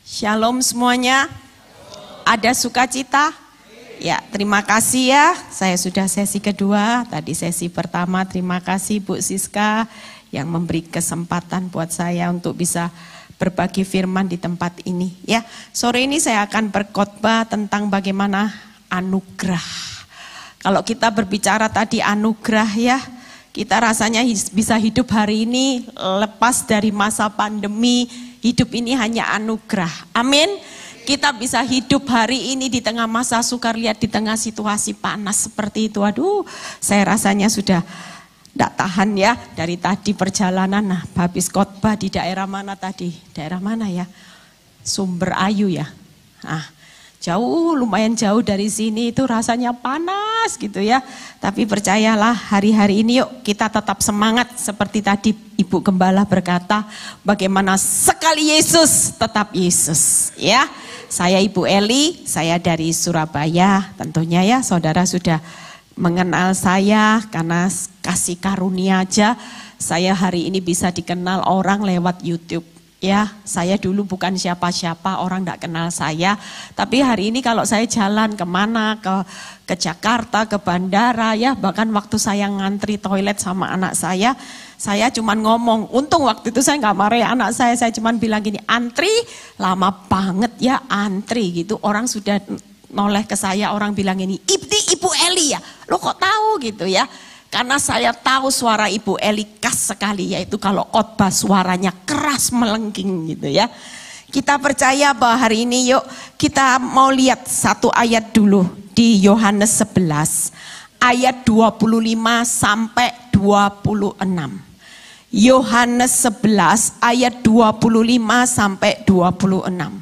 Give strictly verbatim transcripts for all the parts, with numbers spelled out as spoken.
Shalom semuanya. Ada sukacita? Ya, terima kasih ya. Saya sudah sesi kedua. Tadi sesi pertama, terima kasih Bu Siska yang memberi kesempatan buat saya untuk bisa berbagi firman di tempat ini. Ya, sore ini saya akan berkhotbah tentang bagaimana anugerah. Kalau kita berbicara tadi anugerah ya, kita rasanya bisa hidup hari ini lepas dari masa pandemi. Hidup ini hanya anugerah. Amin. Kita bisa hidup hari ini di tengah masa sukar, lihat di tengah situasi panas seperti itu. Aduh, saya rasanya sudah tidak tahan ya dari tadi perjalanan. Nah, habis khotbah di daerah mana tadi? Daerah mana ya? Sumber Ayu ya. Nah, jauh, lumayan jauh dari sini, itu rasanya panas gitu ya. Tapi percayalah, hari-hari ini yuk kita tetap semangat seperti tadi Ibu Gembala berkata, bagaimana sekali Yesus tetap Yesus ya. Saya Ibu Eli, saya dari Surabaya. Tentunya ya saudara sudah mengenal saya karena kasih karunia aja saya hari ini bisa dikenal orang lewat YouTube. Ya, saya dulu bukan siapa-siapa, orang tidak kenal saya. Tapi hari ini kalau saya jalan kemana, ke ke Jakarta, ke bandara, ya bahkan waktu saya ngantri toilet sama anak saya, saya cuman ngomong, untung waktu itu saya nggak marah anak saya, saya cuman bilang gini, antri lama banget ya antri gitu. Orang sudah noleh ke saya, orang bilang ini, Ibu, Ibu Eli ya, lo kok tahu gitu ya. Karena saya tahu suara Ibu Eli khas sekali, yaitu kalau khotbah suaranya keras melengking gitu ya. Kita percaya bahwa hari ini yuk kita mau lihat satu ayat dulu di Yohanes sebelas ayat dua puluh lima sampai dua puluh enam. Yohanes sebelas ayat dua puluh lima sampai dua puluh enam.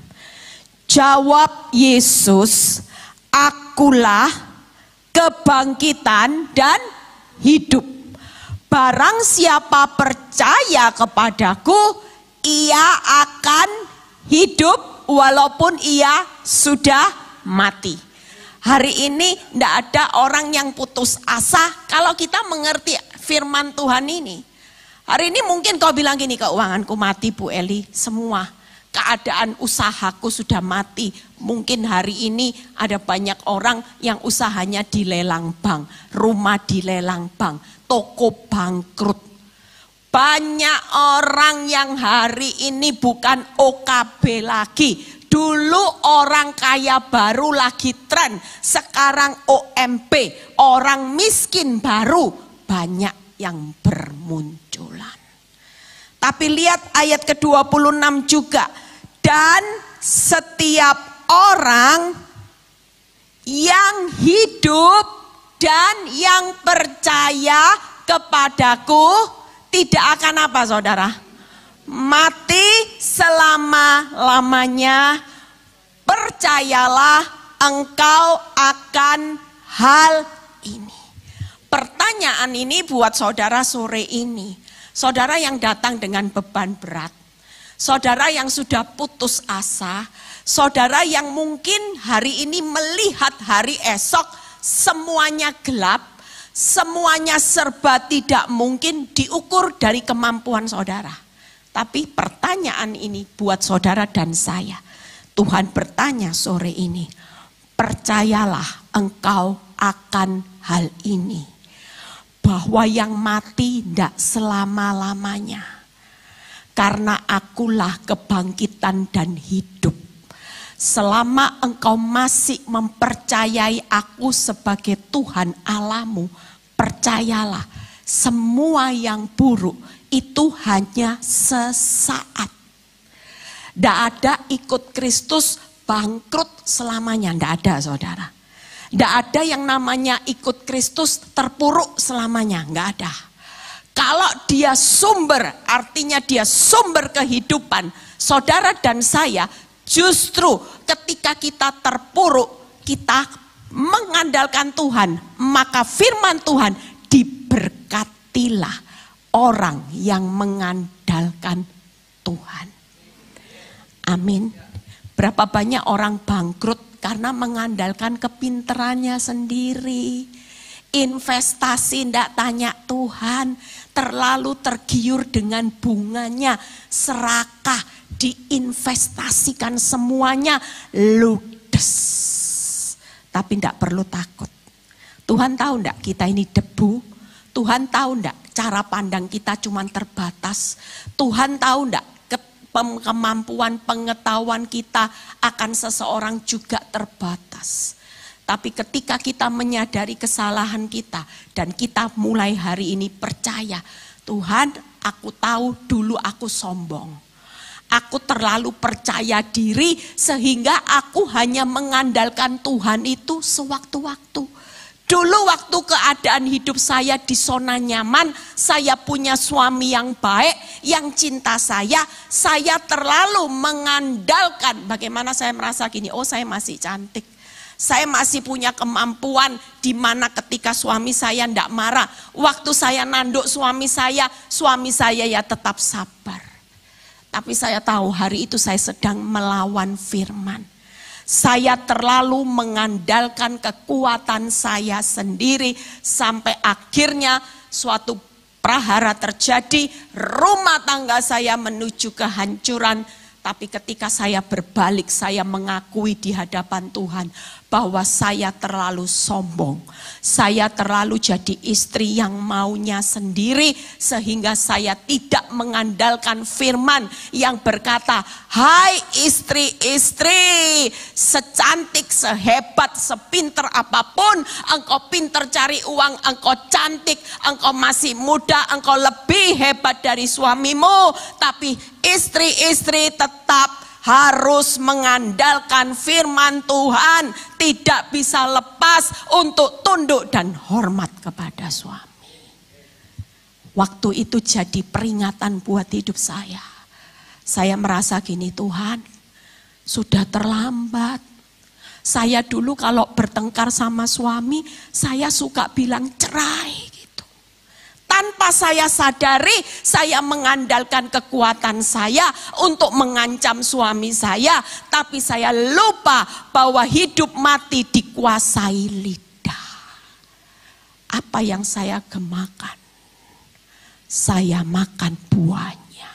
Jawab Yesus, akulah kebangkitan dan hidup. Barang siapa percaya kepadaku, ia akan hidup walaupun ia sudah mati. Hari ini tidak ada orang yang putus asa kalau kita mengerti firman Tuhan ini. Hari ini mungkin kau bilang gini, keuanganku mati Bu Eli, semua keadaan usahaku sudah mati. Mungkin hari ini ada banyak orang yang usahanya dilelang bank, rumah dilelang bank, toko bangkrut. Banyak orang yang hari ini bukan O K B lagi. Dulu orang kaya baru lagi tren, sekarang O M P, orang miskin baru banyak yang bermunculan. Tapi lihat ayat ke dua puluh enam juga. Dan setiap orang yang hidup dan yang percaya kepadaku tidak akan apa saudara? Mati selama-lamanya. Percayalah engkau akan hal ini. Pertanyaan ini buat saudara sore ini. Saudara yang datang dengan beban berat. Saudara yang sudah putus asa, saudara yang mungkin hari ini melihat hari esok semuanya gelap, semuanya serba tidak mungkin diukur dari kemampuan saudara. Tapi pertanyaan ini buat saudara dan saya. Tuhan bertanya sore ini, percayalah engkau akan hal ini. Bahwa yang mati tidak selama-lamanya. Karena akulah kebangkitan dan hidup. Selama engkau masih mempercayai aku sebagai Tuhan Allahmu, percayalah semua yang buruk itu hanya sesaat. Tidak ada ikut Kristus bangkrut selamanya, tidak ada saudara. Tidak ada yang namanya ikut Kristus terpuruk selamanya, tidak ada. Kalau dia sumber, artinya dia sumber kehidupan. Saudara dan saya justru ketika kita terpuruk, kita mengandalkan Tuhan. Maka firman Tuhan, diberkatilah orang yang mengandalkan Tuhan. Amin. Berapa banyak orang bangkrut karena mengandalkan kepintarannya sendiri. investasi ndak tanya Tuhan, terlalu tergiur dengan bunganya, serakah, diinvestasikan semuanya, ludes. Tapi ndak perlu takut. Tuhan tahu ndak kita ini debu? Tuhan tahu ndak cara pandang kita cuma terbatas? Tuhan tahu ndak kemampuan pengetahuan kita akan seseorang juga terbatas? Tapi ketika kita menyadari kesalahan kita dan kita mulai hari ini percaya, Tuhan, aku tahu dulu aku sombong. Aku terlalu percaya diri sehingga aku hanya mengandalkan Tuhan itu sewaktu-waktu. Dulu waktu keadaan hidup saya di zona nyaman, saya punya suami yang baik, yang cinta saya, saya terlalu mengandalkan bagaimana saya merasa gini, oh saya masih cantik. Saya masih punya kemampuan di mana ketika suami saya tidak marah. Waktu saya nanduk suami saya, suami saya ya tetap sabar. Tapi saya tahu hari itu saya sedang melawan firman. Saya terlalu mengandalkan kekuatan saya sendiri sampai akhirnya suatu prahara terjadi, rumah tangga saya menuju kehancuran. Tapi ketika saya berbalik, saya mengakui di hadapan Tuhan bahwa saya terlalu sombong. Saya terlalu jadi istri yang maunya sendiri sehingga saya tidak mengandalkan firman yang berkata, hai istri-istri, secantik, sehebat, sepinter apapun, engkau pinter cari uang, engkau cantik, engkau masih muda, engkau lebih hebat dari suamimu, tapi istri-istri tetap harus mengandalkan firman Tuhan, tidak bisa lepas untuk tunduk dan hormat kepada suami. Waktu itu jadi peringatan buat hidup saya. Saya merasa gini, Tuhan, sudah terlambat. Saya dulu kalau bertengkar sama suami, saya suka bilang cerai. Tanpa saya sadari, saya mengandalkan kekuatan saya untuk mengancam suami saya. Tapi saya lupa bahwa hidup mati dikuasai lidah. Apa yang saya gemakan, saya makan buahnya.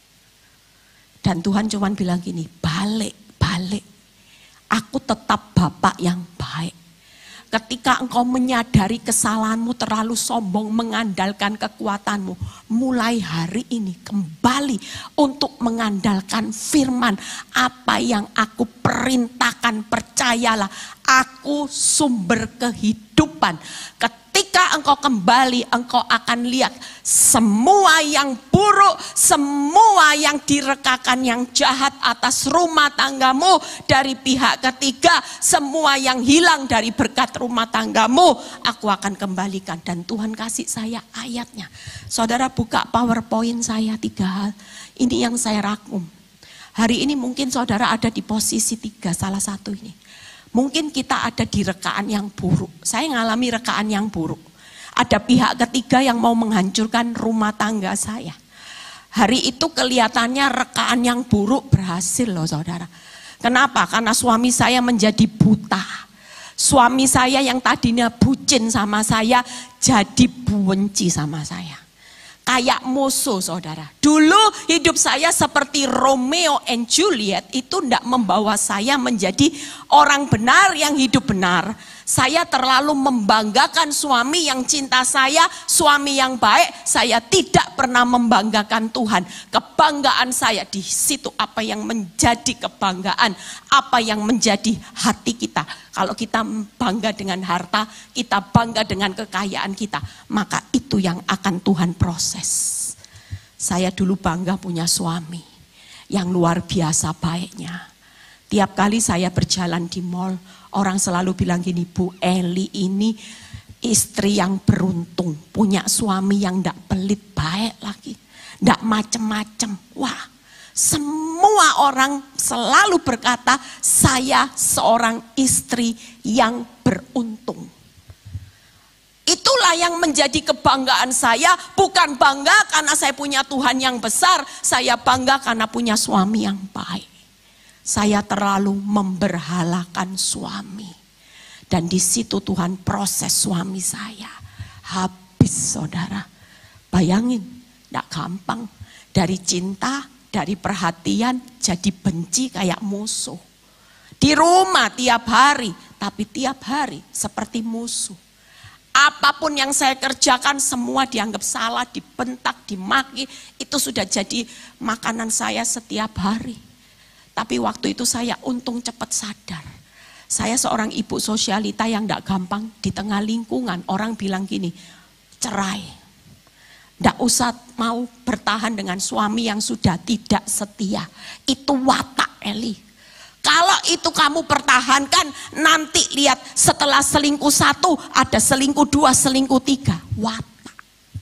Dan Tuhan cuma bilang gini, balik, balik. Aku tetap bapak yang baik. Ketika engkau menyadari kesalahanmu, terlalu sombong mengandalkan kekuatanmu, mulai hari ini kembali untuk mengandalkan firman. Apa yang aku perintahkan, percayalah, aku sumber kehidupan. Ketika engkau kembali, engkau akan lihat semua yang buruk, semua yang direkakan yang jahat atas rumah tanggamu dari pihak ketiga, semua yang hilang dari berkat rumah tanggamu, aku akan kembalikan. Dan Tuhan kasih saya ayatnya. Saudara buka PowerPoint saya tiga hal. Ini yang saya rangkum. Hari ini mungkin saudara ada di posisi tiga, salah satu ini. Mungkin kita ada di rekaan yang buruk. Saya ngalami rekaan yang buruk. Ada pihak ketiga yang mau menghancurkan rumah tangga saya. Hari itu kelihatannya rekaan yang buruk berhasil loh saudara. Kenapa? Karena suami saya menjadi buta. Suami saya yang tadinya bucin sama saya jadi benci sama saya. Kayak musuh saudara. Dulu hidup saya seperti Romeo and Juliet, itu tidak membawa saya menjadi orang benar yang hidup benar. Saya terlalu membanggakan suami yang cinta saya, suami yang baik. Saya tidak pernah membanggakan Tuhan. Kebanggaan saya di situ, apa yang menjadi kebanggaan, apa yang menjadi hati kita. Kalau kita bangga dengan harta, kita bangga dengan kekayaan kita, maka itu yang akan Tuhan proses. Saya dulu bangga punya suami yang luar biasa baiknya. Tiap kali saya berjalan di mall, orang selalu bilang gini, Bu Eli ini istri yang beruntung, punya suami yang tidak pelit, baik lagi, tidak macem-macem. Wah, semua orang selalu berkata saya seorang istri yang beruntung. Itulah yang menjadi kebanggaan saya, bukan bangga karena saya punya Tuhan yang besar, saya bangga karena punya suami yang baik. Saya terlalu memberhalakan suami. Dan di situ Tuhan proses suami saya. habis saudara. Bayangin, tidak gampang. Dari cinta, dari perhatian, jadi benci kayak musuh. Di rumah tiap hari, tapi tiap hari seperti musuh. Apapun yang saya kerjakan semua dianggap salah, dibentak, dimaki. Itu sudah jadi makanan saya setiap hari. Tapi waktu itu saya untung cepat sadar. Saya seorang ibu sosialita yang tidak gampang di tengah lingkungan. Orang bilang gini, cerai. Tidak usah mau bertahan dengan suami yang sudah tidak setia. Itu watak Eli. Kalau itu kamu pertahankan, nanti lihat setelah selingkuh satu, ada selingkuh dua, selingkuh tiga. Watak.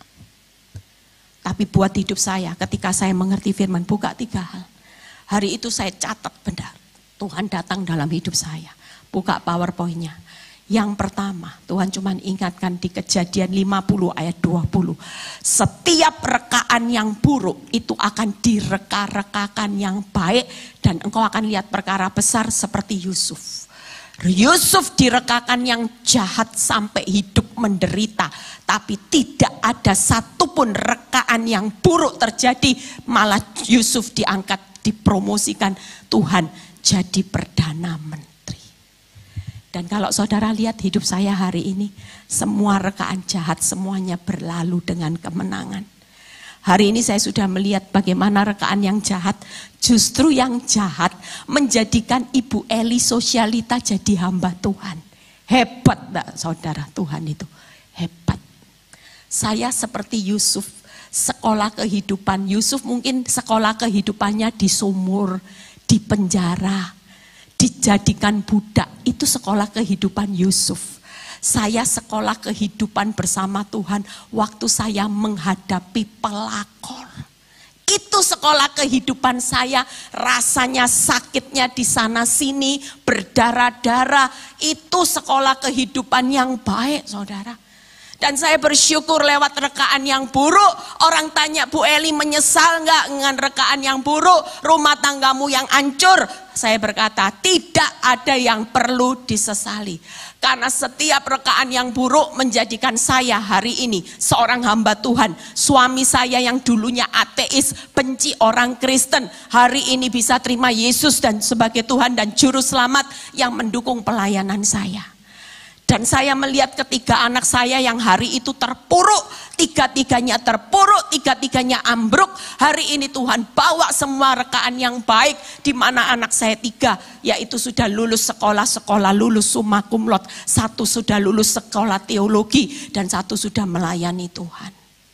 Tapi buat hidup saya, ketika saya mengerti firman, buka tiga hal. Hari itu saya catat benar. Tuhan datang dalam hidup saya. Buka PowerPoint-nya. Yang pertama, Tuhan cuma ingatkan di Kejadian lima puluh ayat dua puluh. Setiap rekaan yang buruk itu akan direka-rekakan yang baik. Dan engkau akan lihat perkara besar seperti Yusuf. Yusuf direkakan yang jahat sampai hidup menderita. Tapi tidak ada satupun rekaan yang buruk terjadi. Malah Yusuf diangkat, dipromosikan Tuhan jadi Perdana Menteri. Dan kalau saudara lihat hidup saya hari ini, semua rekaan jahat semuanya berlalu dengan kemenangan. Hari ini saya sudah melihat bagaimana rekaan yang jahat, justru yang jahat menjadikan Ibu Eli sosialita jadi hamba Tuhan. Hebat enggak saudara, Tuhan itu hebat. Saya seperti Yusuf, sekolah kehidupan. Yusuf mungkin sekolah kehidupannya di sumur, di penjara, dijadikan budak. Itu sekolah kehidupan Yusuf. Saya sekolah kehidupan bersama Tuhan waktu saya menghadapi pelakor. Itu sekolah kehidupan saya, rasanya sakitnya di sana sini, berdarah-darah. Itu sekolah kehidupan yang baik, saudara. Dan saya bersyukur lewat rekaan yang buruk. Orang tanya, Bu Eli menyesal enggak dengan rekaan yang buruk? Rumah tanggamu yang hancur? Saya berkata, tidak ada yang perlu disesali. Karena setiap rekaan yang buruk menjadikan saya hari ini seorang hamba Tuhan. Suami saya yang dulunya ateis, benci orang Kristen, hari ini bisa terima Yesus dan sebagai Tuhan dan Juru Selamat yang mendukung pelayanan saya. Dan saya melihat ketiga anak saya yang hari itu terpuruk, tiga-tiganya terpuruk, tiga-tiganya ambruk. Hari ini Tuhan bawa semua rekaan yang baik, di mana anak saya tiga, yaitu sudah lulus sekolah-sekolah, lulus summa cum laude, satu sudah lulus sekolah teologi, dan satu sudah melayani Tuhan.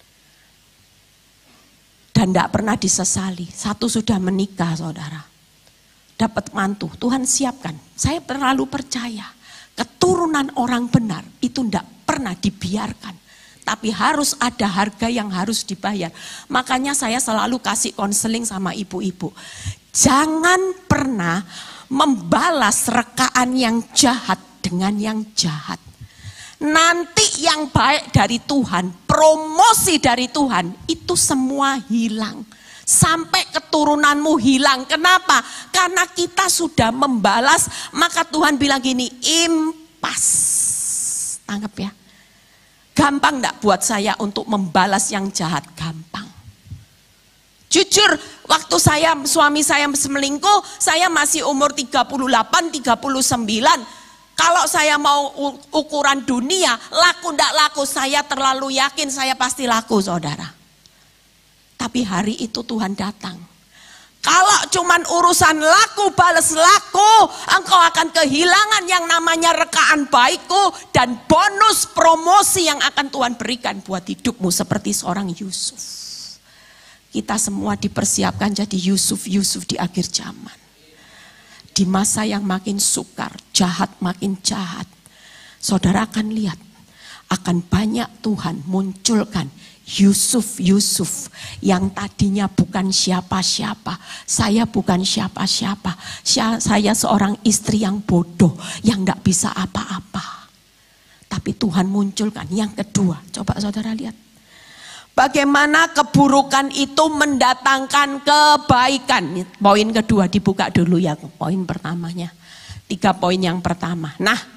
Dan tidak pernah disesali, satu sudah menikah saudara, dapat mantu, Tuhan siapkan. Saya terlalu percaya. Keturunan orang benar itu tidak pernah dibiarkan. Tapi harus ada harga yang harus dibayar. Makanya saya selalu kasih konseling sama ibu-ibu. Jangan pernah membalas rekaan yang jahat dengan yang jahat. Nanti yang baik dari Tuhan, promosi dari Tuhan, itu semua hilang. Sampai keturunanmu hilang. Kenapa? Karena kita sudah membalas. Maka Tuhan bilang gini, impas. Tangkap ya. Gampang enggak buat saya untuk membalas yang jahat? Gampang. Jujur, waktu saya suami saya selingkuh, saya masih umur tiga puluh delapan, tiga puluh sembilan. Kalau saya mau ukuran dunia, laku enggak laku, saya terlalu yakin saya pasti laku saudara. Tapi hari itu Tuhan datang. Kalau cuman urusan laku balas laku, engkau akan kehilangan yang namanya rekaan baikku dan bonus promosi yang akan Tuhan berikan buat hidupmu seperti seorang Yusuf. Kita semua dipersiapkan jadi Yusuf-Yusuf di akhir zaman. Di masa yang makin sukar, jahat makin jahat. Saudara akan lihat, akan banyak Tuhan munculkan Yusuf-Yusuf yang tadinya bukan siapa-siapa. Saya bukan siapa-siapa. Saya seorang istri yang bodoh, yang gak bisa apa-apa. Tapi Tuhan munculkan. Yang kedua, coba saudara lihat. Bagaimana keburukan itu mendatangkan kebaikan. Poin kedua dibuka dulu ya, poin pertamanya. Tiga poin yang pertama. Nah,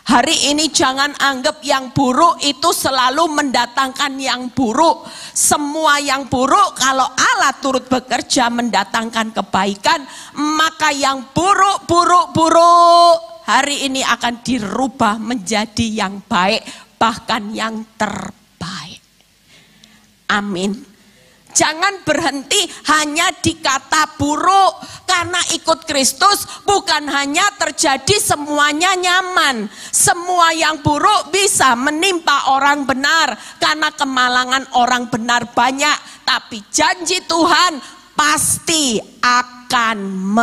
Hari ini jangan anggap yang buruk itu selalu mendatangkan yang buruk. Semua yang buruk kalau Allah turut bekerja mendatangkan kebaikan, maka yang buruk, buruk, buruk hari ini akan dirubah menjadi yang baik, bahkan yang terbaik. Amin. Jangan berhenti hanya di kata buruk. Karena ikut Kristus bukan hanya terjadi semuanya nyaman. Semua yang buruk bisa menimpa orang benar. Karena kemalangan orang benar banyak. Tapi janji Tuhan pasti akan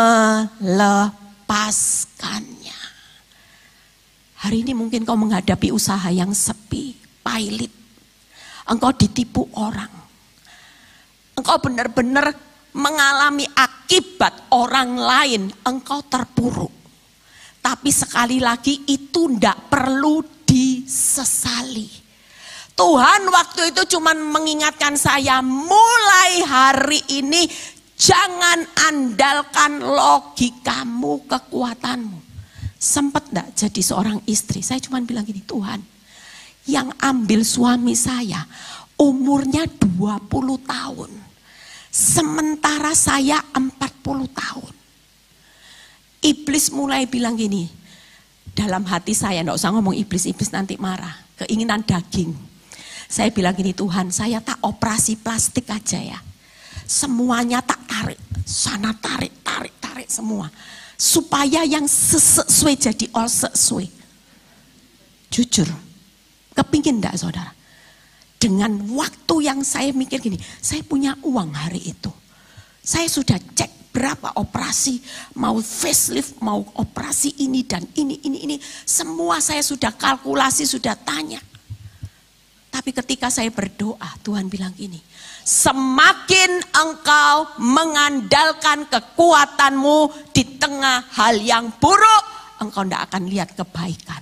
melepaskannya. Hari ini mungkin kau menghadapi usaha yang sepi, pailit. Engkau ditipu orang. Engkau benar-benar mengalami akibat orang lain, engkau terpuruk. Tapi sekali lagi itu tidak perlu disesali. Tuhan waktu itu cuma mengingatkan saya, mulai hari ini jangan andalkan logikamu, kekuatanmu. Sempat enggak jadi seorang istri? Saya cuma bilang gini, Tuhan, yang ambil suami saya umurnya dua puluh tahun. Sementara saya empat puluh tahun. Iblis mulai bilang gini, dalam hati saya, enggak usah ngomong iblis, iblis nanti marah. Keinginan daging. Saya bilang gini, Tuhan, saya tak operasi plastik aja ya. Semuanya tak tarik, sana tarik, tarik, tarik semua. Supaya yang sesuai jadi all sesuai. Jujur, kepingin enggak saudara? Dengan waktu yang saya mikir gini, saya punya uang hari itu. Saya sudah cek berapa operasi, mau facelift, mau operasi ini dan ini, ini, ini. Semua saya sudah kalkulasi, sudah tanya. Tapi ketika saya berdoa, Tuhan bilang gini, semakin engkau mengandalkan kekuatanmu di tengah hal yang buruk, engkau tidak akan lihat kebaikanku.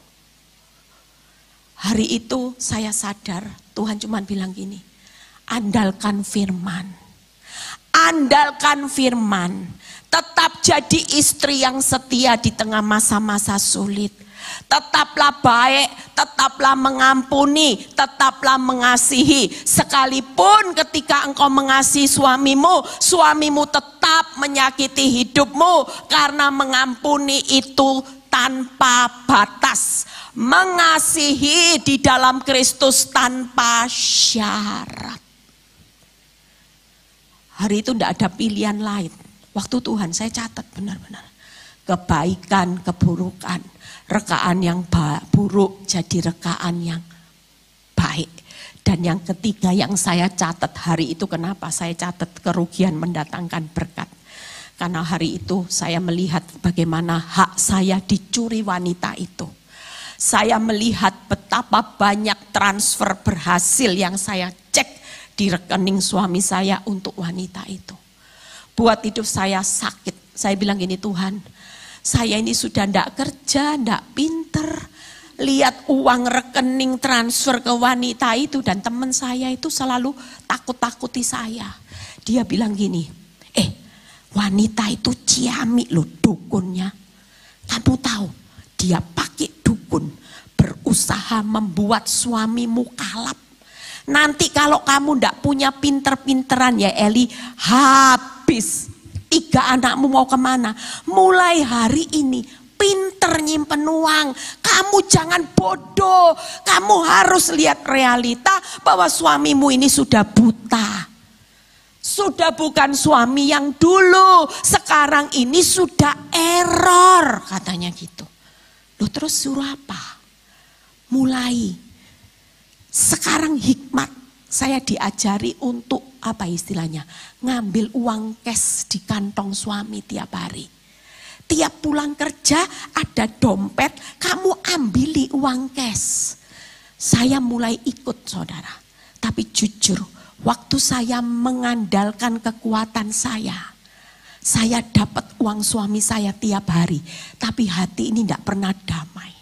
Hari itu saya sadar, Tuhan cuma bilang gini, andalkan firman. Andalkan firman. Tetap jadi istri yang setia di tengah masa-masa sulit. Tetaplah baik, tetaplah mengampuni, tetaplah mengasihi. Sekalipun ketika engkau mengasihi suamimu, suamimu tetap menyakiti hidupmu. Karena mengampuni itu tanpa batas. Mengasihi di dalam Kristus tanpa syarat. Hari itu tidak ada pilihan lain. Waktu Tuhan saya catat benar-benar. Kebaikan, keburukan. Rekaan yang buruk jadi rekaan yang baik. Dan yang ketiga yang saya catat hari itu, kenapa saya catat kerugian mendatangkan berkat. Karena hari itu saya melihat bagaimana hak saya dicuri wanita itu. Saya melihat betapa banyak transfer berhasil yang saya cek di rekening suami saya untuk wanita itu. Buat hidup saya sakit. Saya bilang gini, Tuhan, saya ini sudah tidak kerja, tidak pinter. Lihat uang rekening transfer ke wanita itu dan teman saya itu selalu takut-takuti saya. Dia bilang gini, eh wanita itu ciamik loh dukunnya. Kamu tahu, dia pakai dukun, berusaha membuat suamimu kalap. Nanti kalau kamu ndak punya pinter-pinteran ya Eli, habis. Iga anakmu mau kemana? Mulai hari ini pinter nyimpen uang. Kamu jangan bodoh. Kamu harus lihat realita bahwa suamimu ini sudah buta. Sudah bukan suami yang dulu. Sekarang ini sudah error. Katanya gitu. Loh terus suruh apa? Mulai. Sekarang hikmat saya diajari untuk apa istilahnya? Ngambil uang cash di kantong suami tiap hari. Tiap pulang kerja ada dompet, kamu ambili uang cash. Saya mulai ikut saudara. Tapi jujur, waktu saya mengandalkan kekuatan saya, saya dapat uang suami saya tiap hari. Tapi hati ini tidak pernah damai.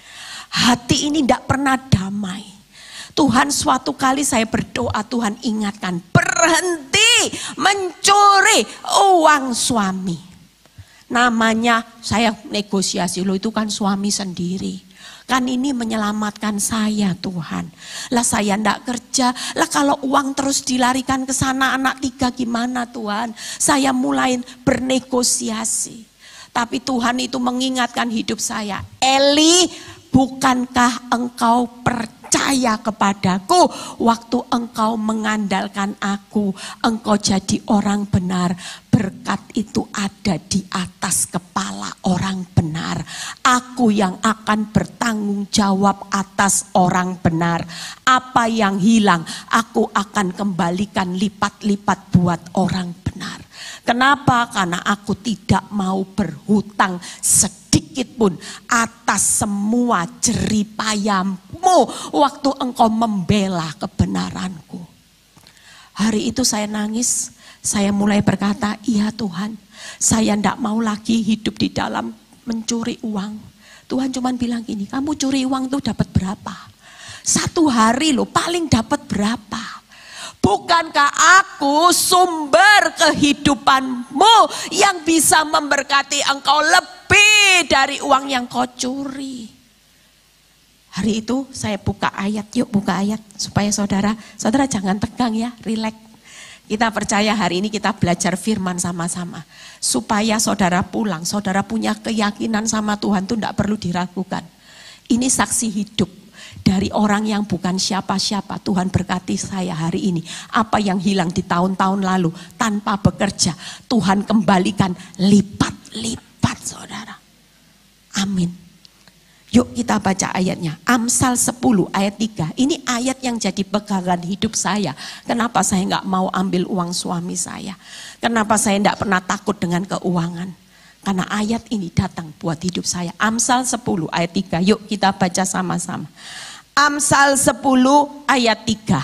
Hati ini tidak pernah damai. Tuhan suatu kali saya berdoa, Tuhan ingatkan, berhenti mencuri uang suami. Namanya saya negosiasi, lo itu kan suami sendiri. Kan ini menyelamatkan saya Tuhan. Lah saya ndak kerja. Lah kalau uang terus dilarikan ke sana anak tiga gimana Tuhan? Saya mulai bernegosiasi. Tapi Tuhan itu mengingatkan hidup saya. Eli, bukankah engkau percaya kepadaku waktu engkau mengandalkan aku, engkau jadi orang benar. Berkat itu ada di atas kepala orang benar. Aku yang akan bertanggung jawab atas orang benar. Apa yang hilang aku akan kembalikan lipat-lipat buat orang benar. Kenapa? Karena aku tidak mau berhutang sedikit pun atas semua jeripayamu waktu engkau membela kebenaranku. Hari itu saya nangis, saya mulai berkata, iya Tuhan, saya tidak mau lagi hidup di dalam mencuri uang. Tuhan cuma bilang gini, kamu curi uang tuh dapat berapa? Satu hari loh, paling dapat berapa? Bukankah aku sumber kehidupanmu yang bisa memberkati engkau lebih dari uang yang kau curi? Hari itu saya buka ayat, yuk buka ayat supaya saudara, saudara jangan tegang ya, rileks. Kita percaya hari ini kita belajar firman sama-sama. Supaya saudara pulang, saudara punya keyakinan sama Tuhan itu tidak perlu diragukan. Ini saksi hidup. Dari orang yang bukan siapa-siapa, Tuhan berkati saya hari ini. Apa yang hilang di tahun-tahun lalu tanpa bekerja, Tuhan kembalikan lipat-lipat saudara. Amin. Yuk kita baca ayatnya. Amsal sepuluh ayat tiga. Ini ayat yang jadi pegangan hidup saya. Kenapa saya nggak mau ambil uang suami saya? Kenapa saya nggak pernah takut dengan keuangan? Karena ayat ini datang buat hidup saya. Amsal sepuluh ayat tiga. Yuk kita baca sama-sama. Amsal sepuluh ayat tiga.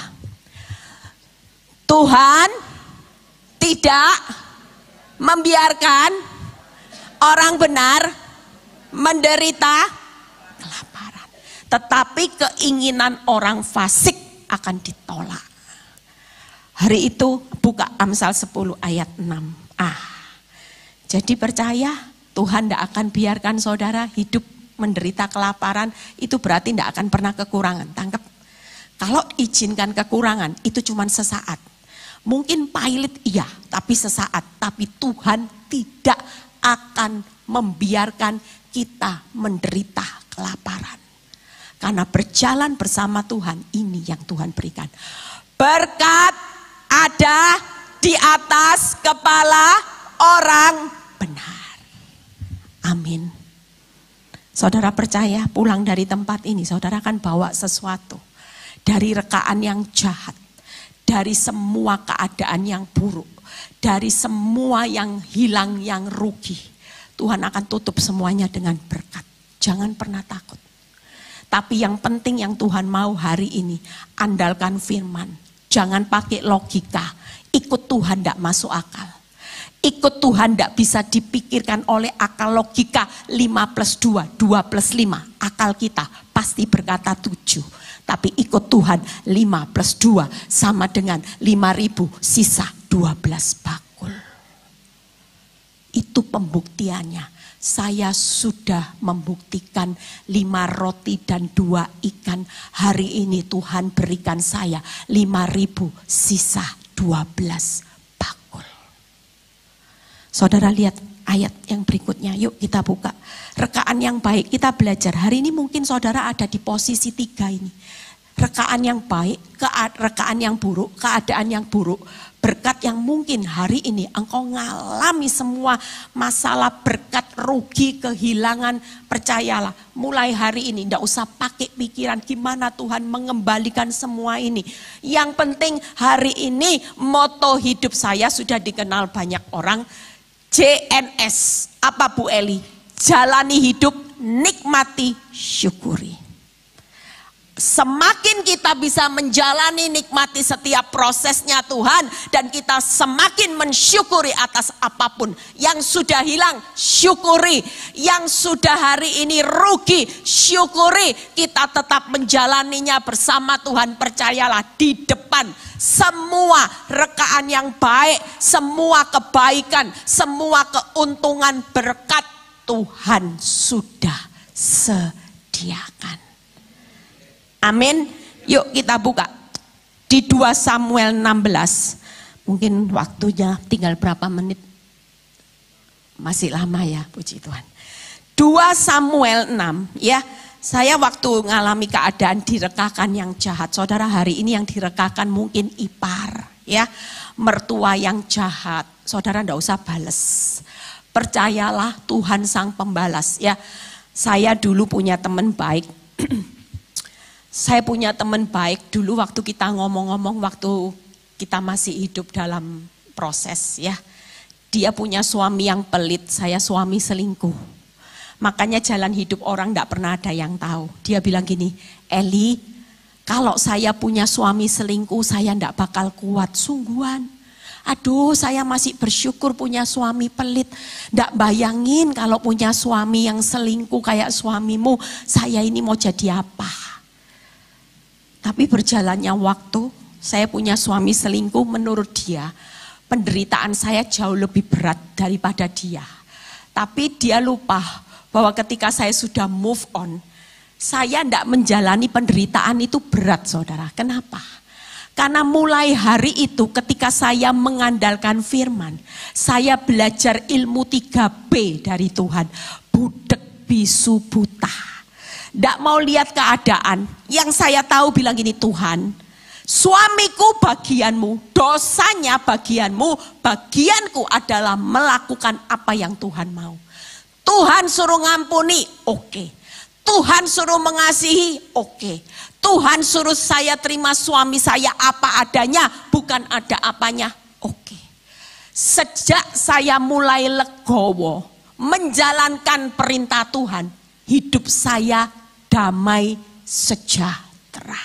Tuhan tidak membiarkan orang benar menderita kelaparan, tetapi keinginan orang fasik akan ditolak. Hari itu buka Amsal sepuluh ayat enam. Ah, jadi percaya Tuhan tidak akan biarkan saudara hidup menderita kelaparan, itu berarti tidak akan pernah kekurangan. Tangkap. Kalau izinkan kekurangan, itu cuma sesaat. Mungkin pahit iya, tapi sesaat. Tapi Tuhan tidak akan membiarkan kita menderita kelaparan. Karena berjalan bersama Tuhan, ini yang Tuhan berikan. Berkat ada di atas kepala orang benar. Amin. Saudara percaya pulang dari tempat ini, saudara akan bawa sesuatu. Dari rekaan yang jahat, dari semua keadaan yang buruk, dari semua yang hilang, yang rugi. Tuhan akan tutup semuanya dengan berkat. Jangan pernah takut. Tapi yang penting yang Tuhan mau hari ini, andalkan firman. Jangan pakai logika, ikut Tuhan tidak masuk akal. Ikut Tuhan tidak bisa dipikirkan oleh akal logika lima plus dua, dua plus lima. Akal kita pasti berkata tujuh. Tapi ikut Tuhan lima plus dua sama dengan lima ribu sisa dua belas bakul. Itu pembuktiannya. Saya sudah membuktikan lima roti dan dua ikan. Hari ini Tuhan berikan saya lima ribu sisa dua belas. Saudara lihat ayat yang berikutnya, yuk kita buka. Rekaan yang baik, kita belajar. Hari ini mungkin saudara ada di posisi tiga ini. Rekaan yang baik, rekaan yang buruk, keadaan yang buruk. Berkat yang mungkin hari ini engkau ngalami semua masalah berkat, rugi, kehilangan. Percayalah, mulai hari ini tidak usah pakai pikiran gimana Tuhan mengembalikan semua ini. Yang penting hari ini moto hidup saya sudah dikenal banyak orang. J N S, apa Bu Eli? Jalani hidup, nikmati, syukuri. Semakin kita bisa menjalani, nikmati setiap prosesnya Tuhan, dan kita semakin mensyukuri atas apapun. Yang sudah hilang, syukuri. Yang sudah hari ini rugi, syukuri. Kita tetap menjalaninya bersama Tuhan. Percayalah, di depan semua rekaan yang baik, semua kebaikan, semua keuntungan berkat Tuhan sudah sediakan. sediakan. Amin. Yuk kita buka di dua Samuel enam belas. Mungkin waktunya tinggal berapa menit? Masih lama ya, puji Tuhan. dua Samuel enam ya. Saya waktu ngalami keadaan direkakan yang jahat. Saudara, hari ini yang direkakan mungkin ipar ya. Mertua yang jahat. Saudara enggak usah bales. Percayalah Tuhan sang pembalas ya. Saya dulu punya teman baik. Saya punya teman baik dulu waktu kita ngomong-ngomong waktu kita masih hidup dalam proses ya. Dia punya suami yang pelit, saya suami selingkuh. Makanya jalan hidup orang enggak pernah ada yang tahu. Dia bilang gini, Eli, kalau saya punya suami selingkuh saya enggak bakal kuat, sungguhan. Aduh, saya masih bersyukur punya suami pelit. Enggak bayangin kalau punya suami yang selingkuh kayak suamimu, saya ini mau jadi apa? Tapi berjalannya waktu, saya punya suami selingkuh, menurut dia, penderitaan saya jauh lebih berat daripada dia. Tapi dia lupa bahwa ketika saya sudah move on, saya tidak menjalani penderitaan itu berat, saudara. Kenapa? Karena mulai hari itu ketika saya mengandalkan firman, saya belajar ilmu tiga B dari Tuhan. Budek, bisu, buta. Tidak mau lihat keadaan. Yang saya tahu bilang gini, Tuhan, suamiku bagianmu, dosanya bagianmu, bagianku adalah melakukan apa yang Tuhan mau. Tuhan suruh ngampuni, oke. Tuhan suruh mengasihi, oke. Tuhan suruh saya terima suami saya apa adanya, bukan ada apanya, oke. Sejak saya mulai legowo, menjalankan perintah Tuhan, hidup saya damai sejahtera.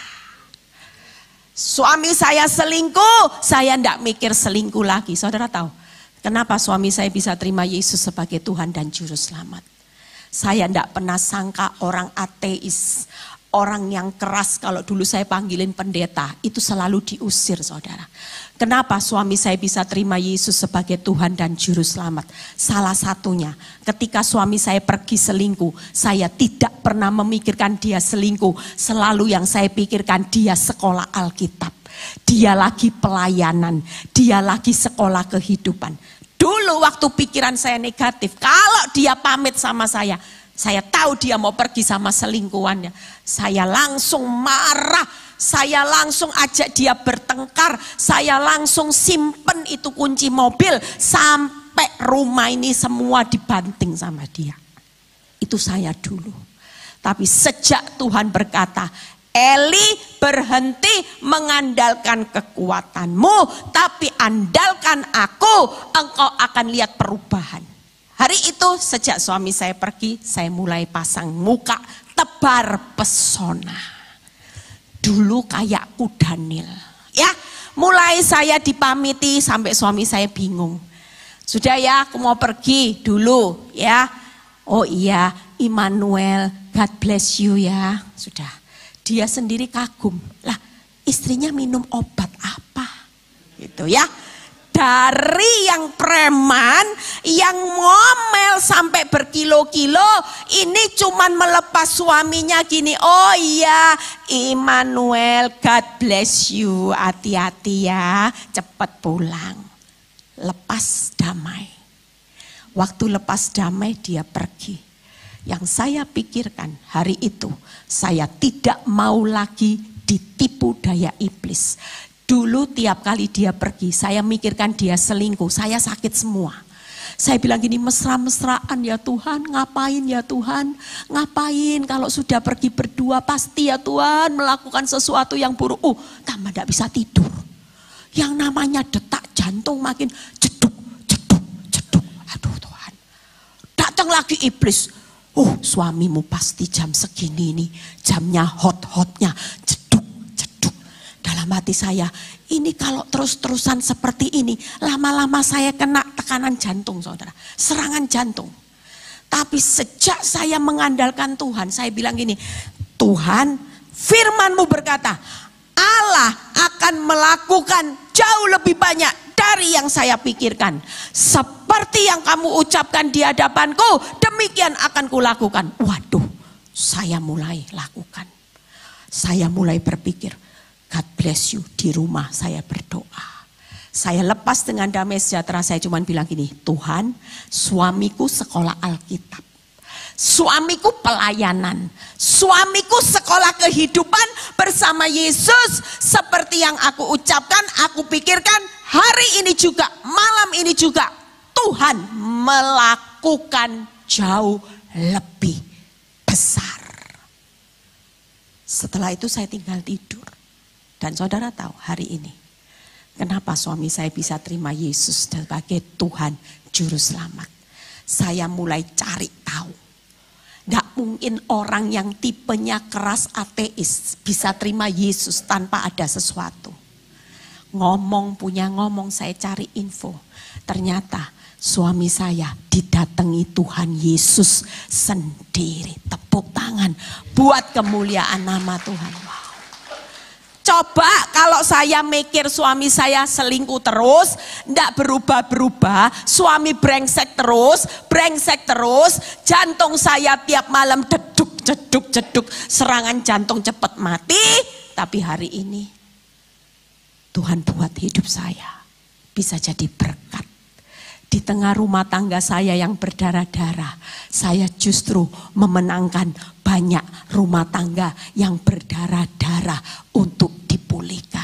Suami saya selingkuh, saya tidak mikir selingkuh lagi. Saudara tahu kenapa suami saya bisa terima Yesus sebagai Tuhan dan Juru Selamat? Saya tidak pernah sangka orang ateis, orang yang keras, kalau dulu saya panggilin pendeta, itu selalu diusir, saudara. Kenapa suami saya bisa terima Yesus sebagai Tuhan dan Juru Selamat? Salah satunya, ketika suami saya pergi selingkuh, saya tidak pernah memikirkan dia selingkuh. Selalu yang saya pikirkan, dia sekolah Alkitab. Dia lagi pelayanan, dia lagi sekolah kehidupan. Dulu waktu pikiran saya negatif, kalau dia pamit sama saya, saya tahu dia mau pergi sama selingkuhannya, saya langsung marah. Saya langsung ajak dia bertengkar, saya langsung simpen itu kunci mobil, sampai rumah ini semua dibanting sama dia. Itu saya dulu. Tapi sejak Tuhan berkata, Eli, berhenti mengandalkan kekuatanmu, tapi andalkan aku, engkau akan lihat perubahan. Hari itu sejak suami saya pergi, saya mulai pasang muka tebar pesona. Dulu kayak kuda Nil, ya. Mulai saya dipamiti sampai suami saya bingung. Sudah ya, aku mau pergi dulu, ya. Oh iya, Immanuel, God bless you ya. Sudah. Dia sendiri kagum. Lah, istrinya minum obat apa? Gitu ya. Dari yang preman, yang ngomel sampai berkilo-kilo, ini cuman melepas suaminya gini, oh iya Immanuel, God bless you, hati-hati ya, cepat pulang. Lepas damai. Waktu lepas damai dia pergi. Yang saya pikirkan hari itu, saya tidak mau lagi ditipu daya iblis. Dulu tiap kali dia pergi, saya mikirkan dia selingkuh, saya sakit semua. Saya bilang gini, mesra-mesraan ya Tuhan, ngapain ya Tuhan, ngapain kalau sudah pergi berdua pasti ya Tuhan melakukan sesuatu yang buruk. Oh, tambah gak bisa tidur. Yang namanya detak jantung makin jeduk, jeduk, jeduk. Aduh Tuhan, datang lagi iblis. Oh, suamimu pasti jam segini nih, jamnya hot-hotnya, jeduk. Dalam hati saya, ini kalau terus-terusan seperti ini, lama-lama saya kena tekanan jantung, saudara. Serangan jantung. Tapi sejak saya mengandalkan Tuhan, saya bilang gini, Tuhan, firman-Mu berkata, Allah akan melakukan jauh lebih banyak dari yang saya pikirkan. Seperti yang kamu ucapkan di hadapanku, demikian akan kulakukan. Waduh, saya mulai lakukan. Saya mulai berpikir, God bless you, di rumah saya berdoa. Saya lepas dengan damai sejahtera, saya cuma bilang gini, Tuhan, suamiku sekolah Alkitab. Suamiku pelayanan. Suamiku sekolah kehidupan bersama Yesus. Seperti yang aku ucapkan, aku pikirkan hari ini juga, malam ini juga. Tuhan melakukan jauh lebih besar. Setelah itu saya tinggal tidur. Dan saudara tahu hari ini, kenapa suami saya bisa terima Yesus sebagai Tuhan Juru Selamat. Saya mulai cari tahu. Tidak mungkin orang yang tipenya keras ateis bisa terima Yesus tanpa ada sesuatu. Ngomong punya ngomong, saya cari info. Ternyata suami saya didatangi Tuhan Yesus sendiri. Tepuk tangan buat kemuliaan nama Tuhan. Wow. Coba kalau saya mikir suami saya selingkuh terus, ndak berubah-berubah, suami brengsek terus, brengsek terus, jantung saya tiap malam deduk, jeduk, jeduk, serangan jantung cepat mati. Tapi hari ini Tuhan buat hidup saya bisa jadi berkat. Di tengah rumah tangga saya yang berdarah-darah, saya justru memenangkan banyak rumah tangga yang berdarah-darah untuk dipulihkan.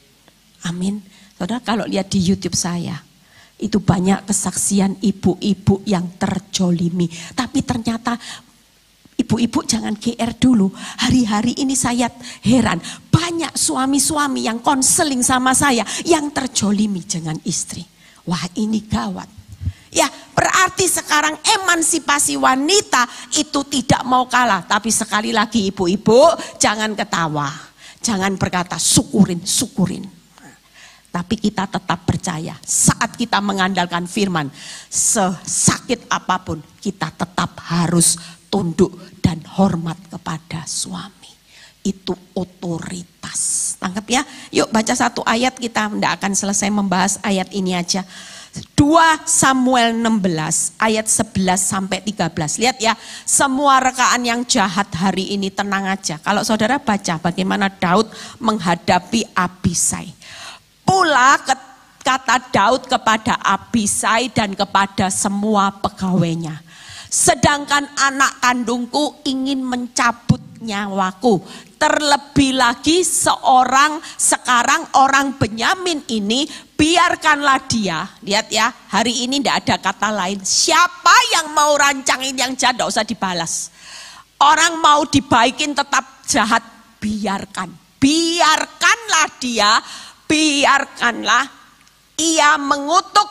Amin. Saudara, kalau lihat di YouTube saya, itu banyak kesaksian ibu-ibu yang terjolimi. Tapi ternyata ibu-ibu jangan G R dulu. Hari-hari ini saya heran, banyak suami-suami yang konseling sama saya yang terjolimi dengan istri. Wah, ini gawat. Ya, berarti sekarang emansipasi wanita itu tidak mau kalah. Tapi sekali lagi ibu-ibu, jangan ketawa. Jangan berkata syukurin, syukurin. Tapi kita tetap percaya saat kita mengandalkan firman, sesakit apapun kita tetap harus tunduk dan hormat kepada suami. Itu otoritas. Tangkap ya. Yuk baca satu ayat, kita tidak akan selesai membahas ayat ini aja. dua Samuel enam belas ayat sebelas sampai tiga belas. Lihat ya, semua rekaan yang jahat hari ini tenang aja. Kalau saudara baca bagaimana Daud menghadapi Abisai. Pula kata Daud kepada Abisai dan kepada semua pegawainya. Sedangkan anak kandungku ingin mencabut nyawaku. Terlebih lagi seorang sekarang orang Benyamin ini, biarkanlah dia. Lihat ya, hari ini tidak ada kata lain. Siapa yang mau rancangin yang jahat tidak usah dibalas. Orang mau dibaikin tetap jahat, biarkan. Biarkanlah dia, biarkanlah ia mengutuk,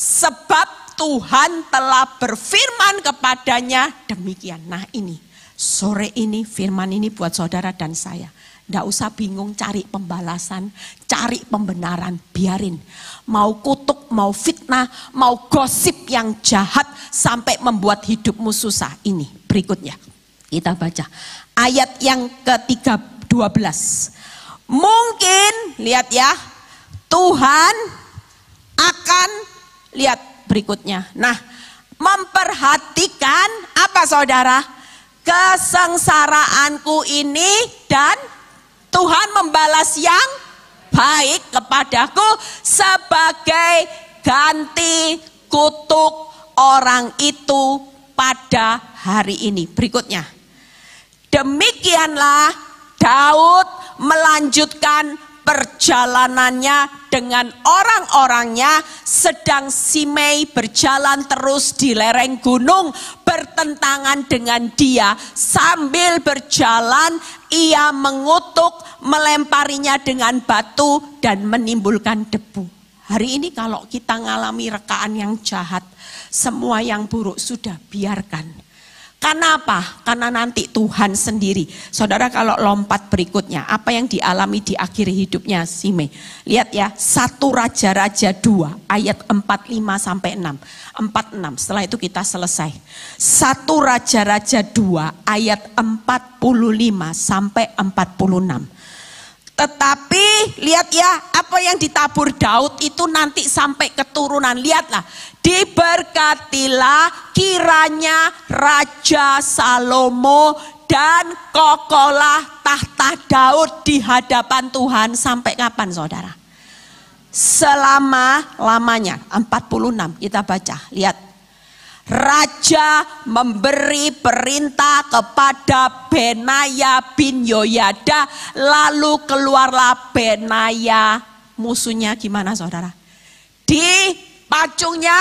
sebab Tuhan telah berfirman kepadanya demikian. Nah ini, sore ini firman ini buat saudara dan saya. Tidak usah bingung cari pembalasan, cari pembenaran, biarin. Mau kutuk, mau fitnah, mau gosip yang jahat sampai membuat hidupmu susah. Ini berikutnya, kita baca ayat yang ketiga dua belas. Mungkin, lihat ya, Tuhan akan, lihat berikutnya. Nah, memperhatikan apa saudara? Kesengsaraanku ini dan Tuhan membalas yang baik kepadaku sebagai ganti kutuk orang itu pada hari ini. Berikutnya. Demikianlah Daud melanjutkan perjalanannya dengan orang-orangnya, sedang Simei berjalan terus di lereng gunung bertentangan dengan dia. Sambil berjalan ia mengutuk, melemparinya dengan batu dan menimbulkan debu. Hari ini kalau kita ngalami rekaan yang jahat, semua yang buruk sudah biarkan. Karena apa? Karena nanti Tuhan sendiri. Saudara kalau lompat berikutnya, apa yang dialami di akhir hidupnya Simei? Lihat ya, satu Raja-Raja dua ayat empat puluh lima sampai enam. empat puluh enam, setelah itu kita selesai. satu Raja-Raja dua ayat empat puluh lima sampai empat puluh enam. Tetapi lihat ya, apa yang ditabur Daud itu nanti sampai keturunan. Lihatlah, diberkatilah kiranya Raja Salomo dan kokohlah tahta Daud di hadapan Tuhan. Sampai kapan saudara? Selama-lamanya. Empat puluh enam kita baca, lihat. Raja memberi perintah kepada Benaya bin Yoyada, lalu keluarlah Benaya. Musuhnya gimana saudara? Dipacungnya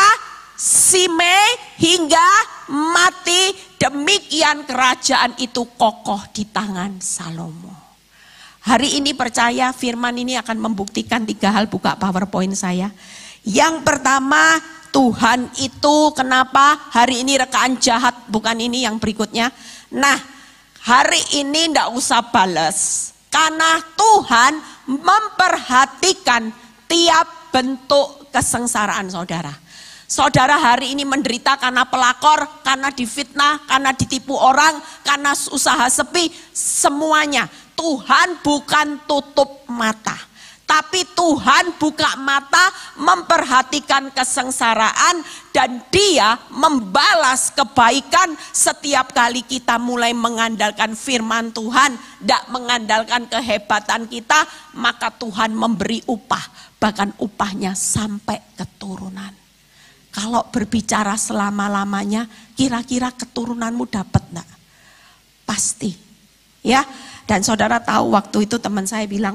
Simei hingga mati. Demikian kerajaan itu kokoh di tangan Salomo. Hari ini percaya firman ini akan membuktikan tiga hal. Buka PowerPoint saya. Yang pertama, Tuhan itu kenapa hari ini rekaan jahat, bukan ini yang berikutnya. Nah, hari ini ndak usah balas, karena Tuhan memperhatikan tiap bentuk kesengsaraan saudara. Saudara hari ini menderita karena pelakor, karena difitnah, karena ditipu orang, karena usaha sepi, semuanya. Tuhan bukan tutup mata, tapi Tuhan buka mata, memperhatikan kesengsaraan, dan Dia membalas kebaikan setiap kali kita mulai mengandalkan firman Tuhan, tidak mengandalkan kehebatan kita, maka Tuhan memberi upah, bahkan upahnya sampai keturunan. Kalau berbicara selama-lamanya, kira-kira keturunanmu dapat enggak? Pasti. Ya, dan saudara tahu waktu itu teman saya bilang,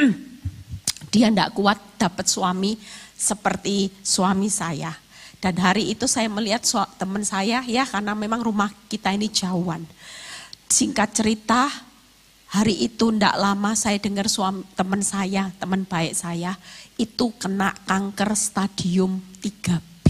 dia tidak kuat dapat suami seperti suami saya. Dan hari itu saya melihat teman saya ya, karena memang rumah kita ini jauhan. Singkat cerita, hari itu tidak lama saya dengar suami teman saya, teman baik saya, itu kena kanker stadium tiga B.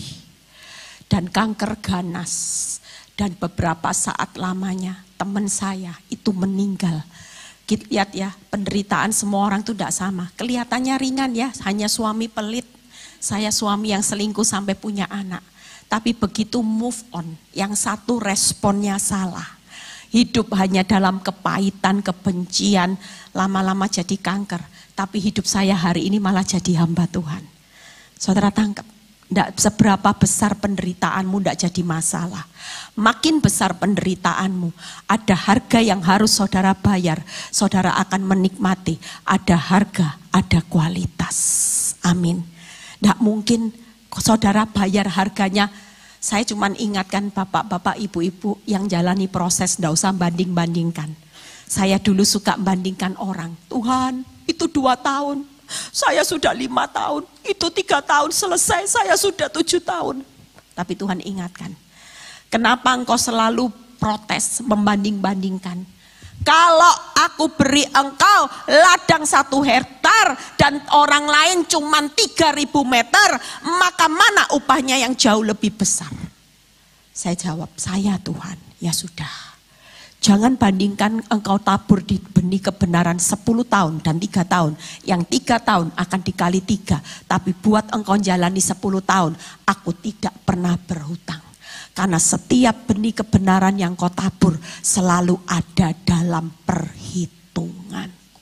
Dan kanker ganas. Dan beberapa saat lamanya teman saya itu meninggal. Kita lihat ya, penderitaan semua orang itu tidak sama. Kelihatannya ringan ya, hanya suami pelit. Saya suami yang selingkuh sampai punya anak. Tapi begitu move on, yang satu responnya salah. Hidup hanya dalam kepahitan, kebencian, lama-lama jadi kanker. Tapi hidup saya hari ini malah jadi hamba Tuhan. Saudara tangkap, tidak seberapa besar penderitaanmu tidak jadi masalah. Makin besar penderitaanmu, ada harga yang harus saudara bayar. Saudara akan menikmati, ada harga, ada kualitas. Amin. Tidak mungkin saudara bayar harganya. Saya cuma ingatkan bapak-bapak, ibu-ibu yang jalani proses, tidak usah banding-bandingkan. Saya dulu suka bandingkan orang. Tuhan, itu dua tahun. Saya sudah lima tahun, itu tiga tahun selesai, saya sudah tujuh tahun. Tapi Tuhan ingatkan, kenapa engkau selalu protes, membanding-bandingkan? Kalau aku beri engkau ladang satu hektar dan orang lain cuma tiga ribu meter, maka mana upahnya yang jauh lebih besar? Saya jawab, saya Tuhan, ya sudah. Jangan bandingkan engkau tabur di benih kebenaran sepuluh tahun dan tiga tahun. Yang tiga tahun akan dikali tiga. Tapi buat engkau jalani sepuluh tahun, aku tidak pernah berhutang. Karena setiap benih kebenaran yang kau tabur selalu ada dalam perhitunganku.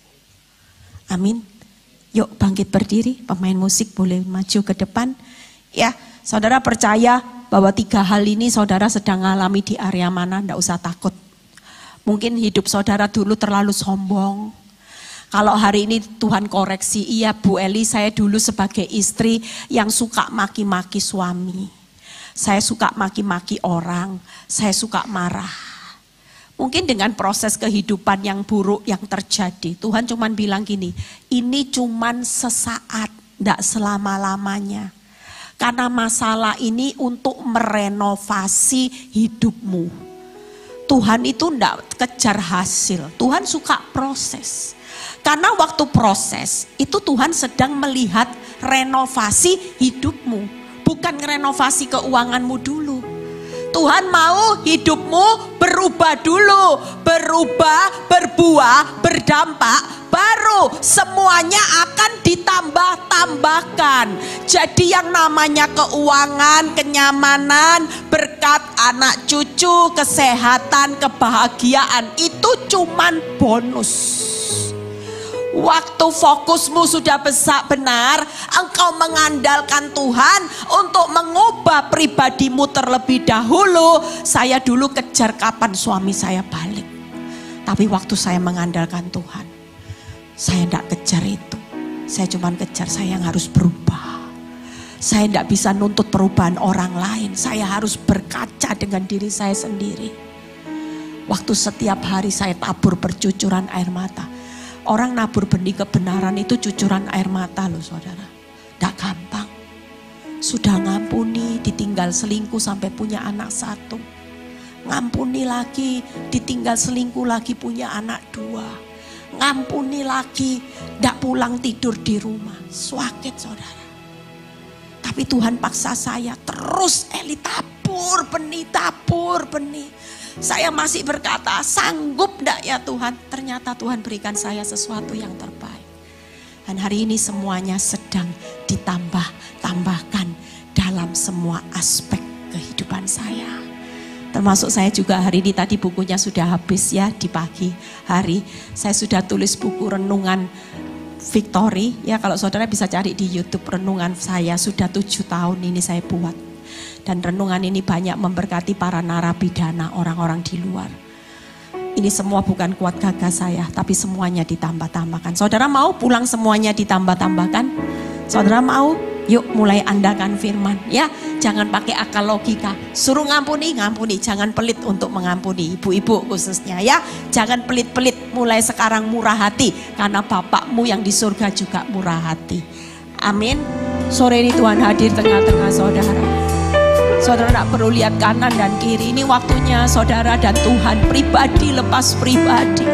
Amin. Yuk bangkit berdiri, pemain musik boleh maju ke depan. Ya, saudara percaya bahwa tiga hal ini saudara sedang alami di area mana, enggak usah takut. Mungkin hidup saudara dulu terlalu sombong. Kalau hari ini Tuhan koreksi, iya Bu Eli, saya dulu sebagai istri yang suka maki-maki suami. Saya suka maki-maki orang, saya suka marah. Mungkin dengan proses kehidupan yang buruk yang terjadi, Tuhan cuman bilang gini, ini cuman sesaat, enggak selama-lamanya. Karena masalah ini untuk merenovasi hidupmu. Tuhan itu enggak kejar hasil, Tuhan suka proses. Karena waktu proses itu Tuhan sedang melihat renovasi hidupmu, bukan renovasi keuanganmu dulu. Tuhan mau hidupmu berubah dulu, berubah, berbuah, berdampak, baru semuanya akan ditambah-tambahkan. Jadi yang namanya keuangan, kenyamanan, berkat anak cucu, kesehatan, kebahagiaan itu cuman bonus. Waktu fokusmu sudah besar benar, engkau mengandalkan Tuhan untuk mengubah pribadimu terlebih dahulu. Saya dulu kejar kapan suami saya balik. Tapi waktu saya mengandalkan Tuhan, saya tidak kejar itu. Saya cuma kejar saya yang harus berubah. Saya tidak bisa nuntut perubahan orang lain. Saya harus berkaca dengan diri saya sendiri. Waktu setiap hari saya tabur bercucuran air mata. Orang nabur benih kebenaran itu cucuran air mata loh saudara. Tidak gampang. Sudah ngampuni, ditinggal selingkuh sampai punya anak satu. Ngampuni lagi, ditinggal selingkuh lagi punya anak dua. Ngampuni lagi, tidak pulang tidur di rumah. Swakit saudara. Tapi Tuhan paksa saya terus Eli tabur benih, tabur benih. Saya masih berkata, sanggup enggak ya Tuhan? Ternyata Tuhan berikan saya sesuatu yang terbaik. Dan hari ini semuanya sedang ditambah-tambahkan dalam semua aspek kehidupan saya. Termasuk saya juga hari ini, tadi bukunya sudah habis ya di pagi hari. Saya sudah tulis buku renungan Victory. Ya kalau saudara bisa cari di YouTube renungan saya, sudah tujuh tahun ini saya buat. Dan renungan ini banyak memberkati para narapidana, orang-orang di luar. Ini semua bukan kuat gagah saya, tapi semuanya ditambah-tambahkan. Saudara mau pulang semuanya ditambah-tambahkan? Saudara mau? Yuk mulai andalkan firman. Ya, jangan pakai akal logika. Suruh ngampuni, ngampuni. Jangan pelit untuk mengampuni. Ibu-ibu khususnya ya. Jangan pelit-pelit, mulai sekarang murah hati. Karena Bapakmu yang di surga juga murah hati. Amin. Sore ini Tuhan hadir tengah-tengah saudara. Saudara tidak perlu lihat kanan dan kiri. Ini waktunya saudara dan Tuhan pribadi lepas pribadi.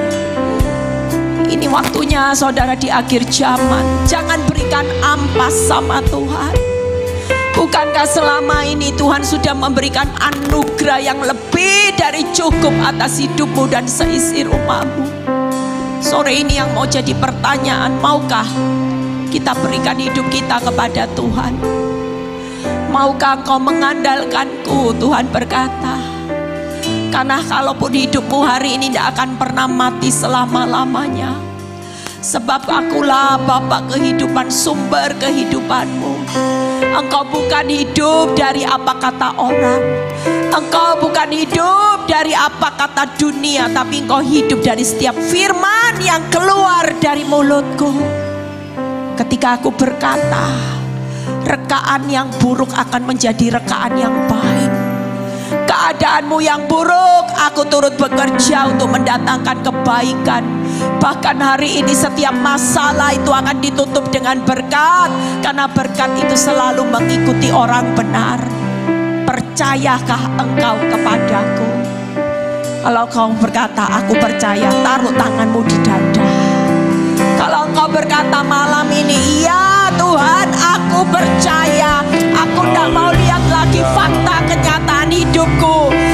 Ini waktunya saudara di akhir zaman. Jangan berikan ampas sama Tuhan. Bukankah selama ini Tuhan sudah memberikan anugerah yang lebih dari cukup atas hidupmu dan seisi rumahmu. Sore ini yang mau jadi pertanyaan, maukah kita berikan hidup kita kepada Tuhan? Maukah engkau mengandalkanku? Tuhan berkata. Karena kalaupun hidupmu hari ini tidak akan pernah mati selama-lamanya. Sebab akulah Bapa kehidupan, sumber kehidupanmu. Engkau bukan hidup dari apa kata orang. Engkau bukan hidup dari apa kata dunia. Tapi engkau hidup dari setiap firman yang keluar dari mulutku. Ketika aku berkata, rekaan yang buruk akan menjadi rekaan yang baik. Keadaanmu yang buruk, aku turut bekerja untuk mendatangkan kebaikan. Bahkan hari ini setiap masalah itu akan ditutup dengan berkat. Karena berkat itu selalu mengikuti orang benar. Percayakah engkau kepadaku? Kalau kau berkata, aku percaya, taruh tanganmu di dada. Kalau engkau berkata malam ini, iya Tuhan, aku percaya. Aku tidak mau lihat lagi fakta kenyataan hidupku.